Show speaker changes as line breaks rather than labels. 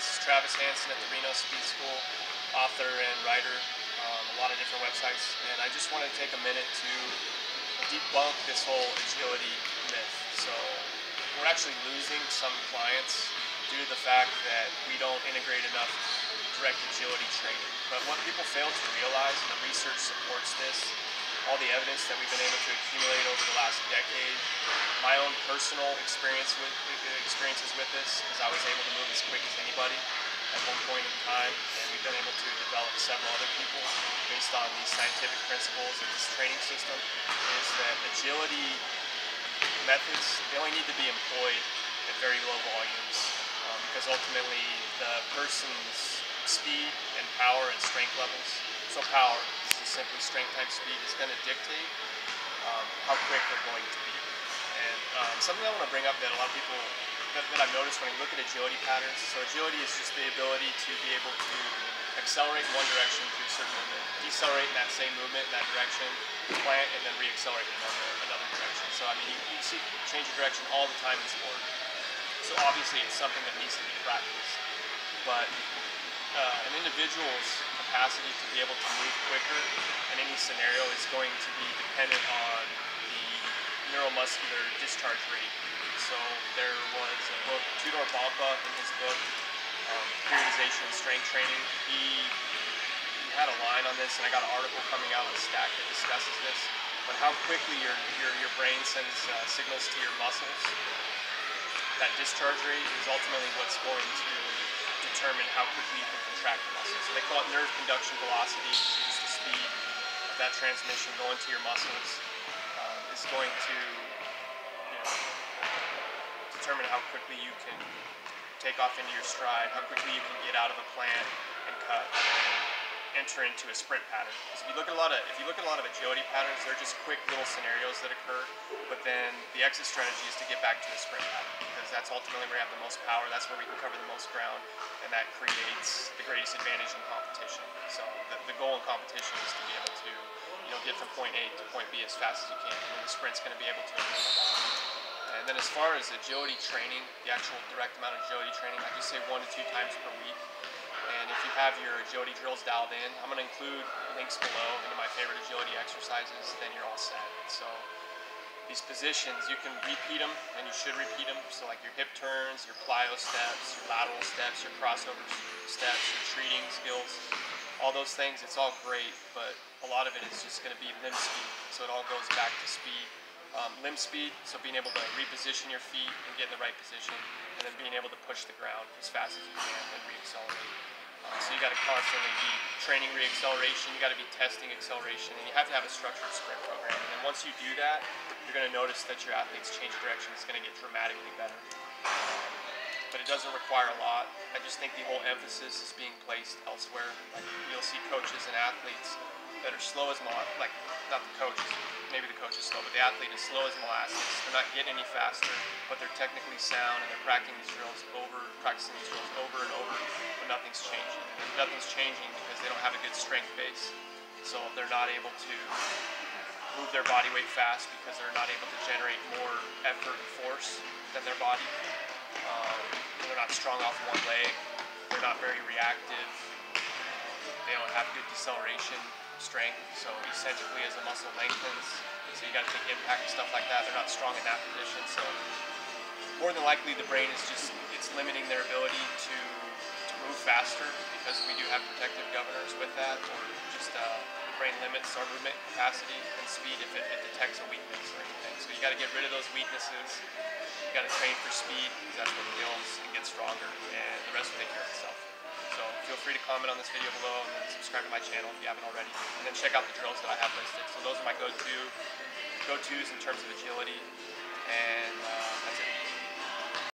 This is Travis Hansen at the Reno Speed School, author and writer, a lot of different websites, and I just wanted to take a minute to debunk this whole agility myth. So we're actually losing some clients due to the fact that we don't integrate enough direct agility training. But what people fail to realize, and the research supports this, all the evidence that we've been able to accumulate over the last decade, my own personal experiences with this, because I was able to move as quick as anybody at one point in time, and we've been able to develop several other people based on these scientific principles and this training system, is that agility methods, they only need to be employed at very low volumes, because ultimately the person's speed and power and strength levels, so power is simply strength times speed, is going to dictate how quick they're going to be. And something I want to bring up that a lot of people, that I've noticed when you look at agility patterns, so agility is just the ability to be able to accelerate in one direction through a certain movement, decelerate in that same movement in that direction, plant, and then re-accelerate in another direction. So I mean, you see change of direction all the time in sport. So obviously it's something that needs to be practiced. But an individual's capacity to be able to move quicker in any scenario is going to be dependent on the neuromuscular discharge rate. So there was a book, Tudor Balpa, in his book, Periodization and Strength Training. He had a line on this, and I got an article coming out on Stack that discusses this. But how quickly your brain sends signals to your muscles, that discharge rate is ultimately what's going to determine how quickly you can contract the muscles. So they call it nerve conduction velocity, just the speed of that transmission going to your muscles is going to determine how quickly you can take off into your stride, how quickly you can get out of a plant and cut and enter into a sprint pattern. Because if you look at a lot of agility patterns, they're just quick little scenarios that occur, but then the exit strategy is to get back to a sprint pattern, because that's ultimately where we have the most power, that's where we can cover the most ground, and that creates the greatest advantage in competition. So the goal in competition is to be able to get from point A to point B as fast as you can, and the sprint's going to be able to enable that. And then as far as agility training, the actual direct amount of agility training, I just say 1 to 2 times per week. And if you have your agility drills dialed in, I'm going to include links below into my favorite agility exercises, then you're all set. So these positions, you can repeat them, and you should repeat them. So like your hip turns, your plyo steps, your lateral steps, your crossover steps, your treating skills, all those things, it's all great, but a lot of it is just going to be limb speed. So it all goes back to speed. Limb speed, so being able to reposition your feet and get in the right position, and then being able to push the ground as fast as you can and re-accelerate. So you got to constantly be training re-acceleration, you got to be testing acceleration, and you have to have a structured sprint program. And then once you do that, you're going to notice that your athlete's change of direction is going to get dramatically better. But it doesn't require a lot. I just think the whole emphasis is being placed elsewhere. Like you'll see coaches and athletes that are slow as molasses, like not the coaches, maybe the coach is slow, but the athlete is slow as molasses. They're not getting any faster, but they're technically sound, and they're practicing these drills over and over, but nothing's changing. And nothing's changing because they don't have a good strength base, so they're not able to move their body weight fast because they're not able to generate more effort and force than their body. They're not strong off one leg. They're not very reactive. They don't have good deceleration strength, so eccentrically as the muscle lengthens, so you got to take impact and stuff like that. They're not strong in that position, so more than likely the brain is just, it's limiting their ability to move faster, because we do have protective governors with that, or just the brain limits our movement capacity and speed if it detects a weakness or anything. So you got to get rid of those weaknesses. You got to train for speed, because that's what builds and gets stronger, and the rest will take care of itself. So feel free to comment on this video below, and then subscribe to my channel if you haven't already. And then check out the drills that I have listed. So those are my go-tos in terms of agility, and that's it.